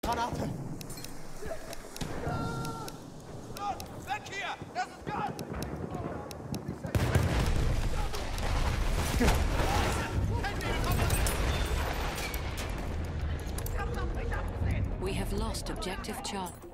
Granate! Los, weg hier! Das ist Gas! We have lost objective Charlie.